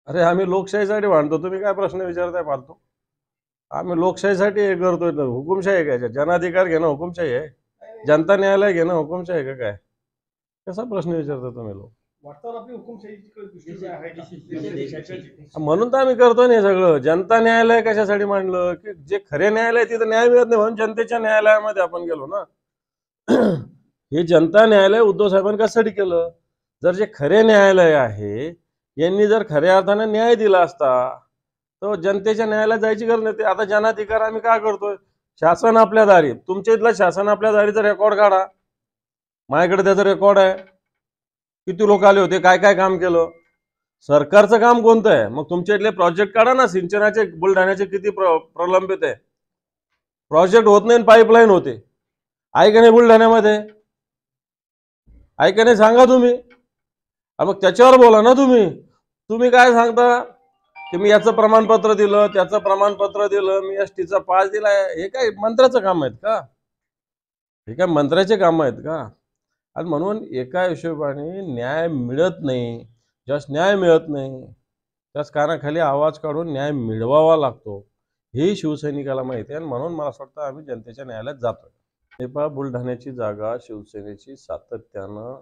अरे आम्ही लोकशाहीसाठी भांडतो, तुम्ही काय प्रश्न विचारताय फालतू? आम्ही लोकशाहीसाठी हे करतोय तर हुकुमशाही आहे काय? जनाधिकार घेणं हुकुमशाही आहे? जनता न्यायालय घेणं हुकुमशाही आहे का काय? कसा प्रश्न विचारता तुम्ही लोक? म्हणून तर आम्ही करतोय ना हे सगळं. जनता न्यायालय कशासाठी मांडलं की जे खरे न्यायालय तिथं न्याय मिळत नाही म्हणून जनतेच्या न्यायालयामध्ये आपण गेलो ना. हे जनता न्यायालय उद्धव साहेबांनी कशासाठी केलं? जर जे खरे न्यायालय आहे यांनी जर खऱ्या अर्थाने न्याय दिला असता तर जनतेच्या न्यायालयात जायची गरज नाही. आता जनाधिकार आम्ही काय करतोय? शासन आपल्या दारी, तुमच्या इथला शासन आपल्या दारीचा रेकॉर्ड काढा. माझ्याकडे त्याचा रेकॉर्ड आहे. किती लोक आले होते, काय काय काम केलं. सरकारचं काम कोणतं आहे? मग तुमच्या इथले प्रोजेक्ट काढा ना. सिंचनाचे बुलढाण्याचे किती प्रलंबित आहे. प्रोजेक्ट होत नाही, पाईपलाईन होते. आहे का नाही बुलढाण्यामध्ये? आहे का नाही सांगा तुम्ही. मग त्याच्यावर बोला ना तुम्ही. तुम्ही काय सांगता की मी याचं प्रमाणपत्र दिलं, त्याचं प्रमाणपत्र दिलं, मी एसटीचा पास दिलाय. हे काय मंत्र्याचं काम आहेत का? हे काय मंत्र्याचे काम आहेत का? आणि म्हणून एका हिशोबाने न्याय मिळत नाही. ज्यास न्याय मिळत नाही त्याच कानाखाली आवाज काढून न्याय मिळवावा लागतो, हे शिवसैनिकाला माहिती आहे. आणि म्हणून मला असं वाटतं आम्ही जनतेच्या न्यायालयात जातोय. नेपाळ बुलढाण्याची जागा शिवसेनेची सातत्यानं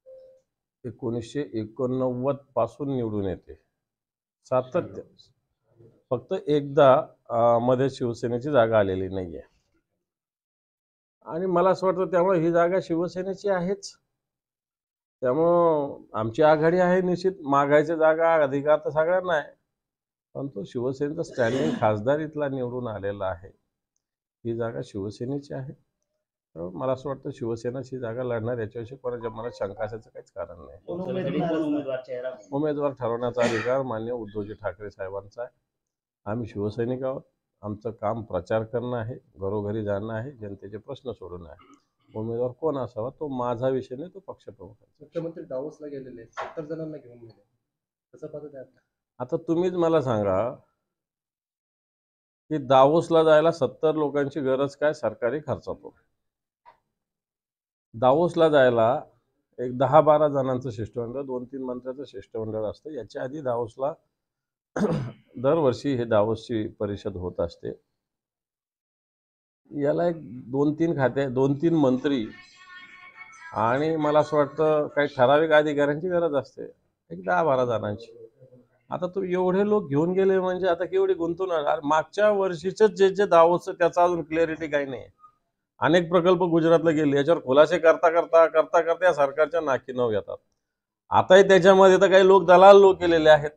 1989 पासून निवडून येते. सातत्य. फक्त एकदा मध्ये शिवसेनेची जागा आलेली नाहीये. आणि मला असं वाटतं त्यामुळे ही जागा शिवसेनेची आहेच. त्यामुळं आमची आघाडी आहे निश्चित. मागायची जागा अधिकार तर सगळ्यांना आहे, परंतु शिवसेनेचा स्टँडिंग खासदार इथला निवडून आलेला आहे. ही जागा शिवसेनेची आहे. तर मला असं वाटतं शिवसेनाची जागा लढणार याच्याविषयी कोणाच्या मनात शंका असायचं काहीच कारण नाही. उमेदवार ठरवण्याचा अधिकार माननीय उद्धवजी ठाकरे साहेबांचा आहे. आम्ही शिवसैनिक आहोत. आमचं काम प्रचार करणं आहे, घरोघरी जाणं आहे, जनतेचे प्रश्न सोडवणं आहे. उमेदवार कोण असावा तो माझा विषय नाही, तो पक्षप्रमुखांचा. मुख्यमंत्री दावोसला गेलेले 70 जणांना घेऊन गेले, कसं पाहता? आता तुम्हीच मला सांगा की दावोसला जायला 70 लोकांची गरज काय सरकारी खर्चातून? दावोसला जायला एक 10-12 जणांचं शिष्टमंडळ, 2-3 मंत्र्याचं शिष्टमंडळ असतं. याच्या आधी दावोसला दरवर्षी हे दावोसची परिषद होत असते. याला एक 2-3 खाते, 2-3 मंत्री आणि मला असं वाटतं काही ठराविक अधिकाऱ्यांची गरज असते, एक 10-12 जणांची. आता तू एवढे लोक घेऊन गेले म्हणजे आता केवढी गुंतवणूक. मागच्या वर्षीच जे दावोसचं त्याचा अजून क्लॅरिटी काही नाही. अनेक प्रकल्प गुजरातला गेले, याच्यावर खुलासे करता करता करता करता या सरकारच्या नाकी नऊ येतात. आताही त्याच्यामध्ये तर काही लोक दलाल लोक केलेले आहेत,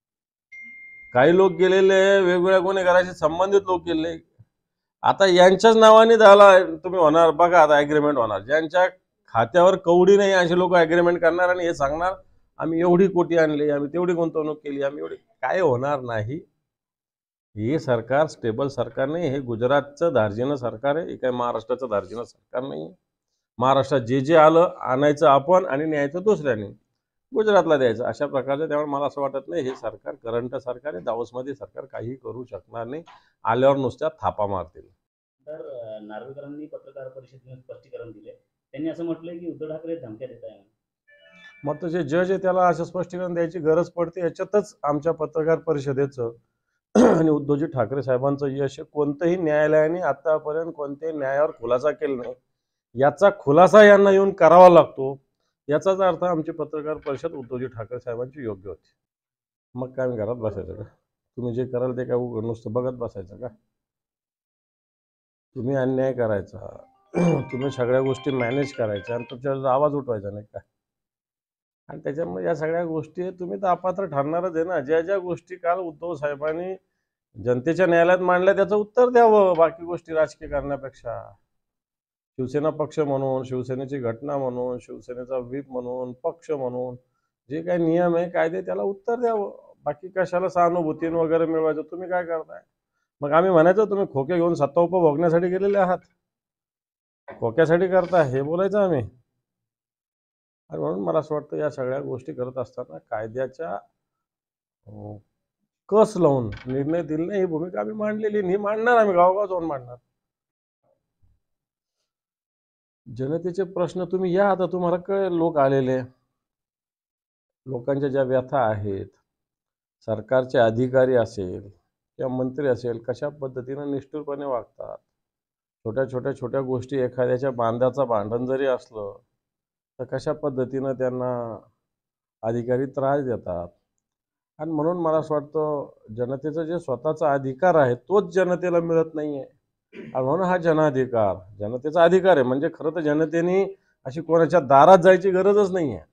काही लोक गेलेले वेगवेगळ्या गुन्हेगाराशी संबंधित लोक केले. आता यांच्याच नावाने झाला तुम्ही होणार बघा. आता ॲग्रीमेंट होणार, ज्यांच्या खात्यावर कवडी नाही असे लोक ॲग्रीमेंट करणार आणि हे सांगणार आम्ही एवढी कोटी आणली, आम्ही तेवढी गुंतवणूक केली, आम्ही एवढी. काय होणार नाही. हे सरकार स्टेबल सरकार नाही. हे गुजरातचं धार्जिनं सरकार आहे, हे काय महाराष्ट्राचं धार्जिनं सरकार नाही. महाराष्ट्रात जे जे आलं आणायचं आपण आणि न्यायचं दुसऱ्याने, गुजरातला द्यायचं, अशा प्रकारचं. त्यामुळे मला असं वाटत नाही हे सरकार करंट सरकार आहे. दावोसमध्ये सरकार काही करू शकणार नाही. आल्यावर नुसत्या थापा मारतील. तर नार्वेकरांनी पत्रकार परिषदेत स्पष्टीकरण दिले. त्यांनी असं म्हटलंय की उद्धव ठाकरे धमक्या देत आहे. मग जे जज आहे त्याला असं स्पष्टीकरण द्यायची गरज पडते. याच्यातच आमच्या पत्रकार परिषदेचं आणि उद्धवजी ठाकरे साहेबांचं यश. कोणतंही न्यायालयाने आतापर्यंत कोणत्याही न्यायावर खुलासा केला नाही, याचा खुलासा यांना येऊन करावा लागतो. याचाच अर्थ आमची पत्रकार परिषद उद्धवजी ठाकरे साहेबांची योग्य होती. मग काय आम्ही घरात बसायचं का? तुम्ही जे कराल ते काय नुसतं बघत बसायचं का? तुम्ही अन्याय करायचा, तुम्ही सगळ्या गोष्टी मॅनेज करायच्या आणि तुमच्यावर आवाज उठवायचा नाही का? आणि त्याच्यामुळे या सगळ्या गोष्टी तुम्ही तर अपात्र ठरणारच आहे ना. ज्या ज्या गोष्टी काल उद्धव साहेबांनी जनतेच्या न्यायालयात मांडल्या त्याचं उत्तर द्यावं, बाकी गोष्टी राजकीय करण्यापेक्षा. शिवसेना पक्ष म्हणून, शिवसेनेची घटना म्हणून, शिवसेनेचा व्हीप म्हणून, पक्ष म्हणून जे काही नियम आहे कायदे त्याला उत्तर द्यावं. बाकी कशाला सहानुभूती वगैरे मिळवायचं? तुम्ही काय करताय? मग आम्ही म्हणायचं तुम्ही खोके घेऊन सत्ता उपभोगण्यासाठी गेलेले आहात, खोक्यासाठी करताय हे बोलायचं आम्ही. आणि म्हणून मला असं वाटतं या सगळ्या गोष्टी करत असताना कायद्याच्या कस लावून निर्णय दिले नाही, ही भूमिका आम्ही मांडलेली नाही, मांडणार. आम्ही गावगाव जाऊन मांडणार. जनतेचे प्रश्न तुम्ही या, आता तुम्हाला कळेल. लोक आलेले, लोकांच्या ज्या व्यथा आहेत सरकारचे अधिकारी असेल किंवा मंत्री असेल कशा पद्धतीनं निष्ठुरपणे वागतात. छोट्या गोष्टी एखाद्याच्या बांधाचं भांडण जरी असलं तर कशा पद्धतीनं त्यांना अधिकारी त्रास देतात. आणि म्हणून मला असं वाटतं जनतेचं जे स्वतःचा अधिकार आहे तोच जनतेला मिळत नाही आहे. आणि म्हणून हा जनाधिकार जनतेचा अधिकार आहे. म्हणजे खरं तर जनतेने अशी कोणाच्या दारात जायची गरजच नाही आहे.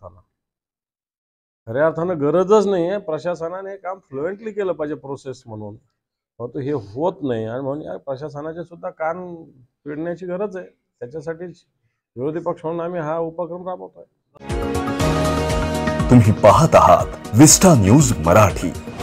खऱ्या अर्थानं गरजच नाही आहे. प्रशासनाने हे काम फ्लुएंटली केलं पाहिजे प्रोसेस म्हणून. परंतु हे होत नाही आणि म्हणून या प्रशासनाचे सुद्धा कान पिळण्याची गरज आहे. त्याच्यासाठीच विरोधी पक्ष म्हणून आम्ही हा उपक्रम राबवतोय. तुम्ही पाहत आहात विस्टा न्यूज मराठी.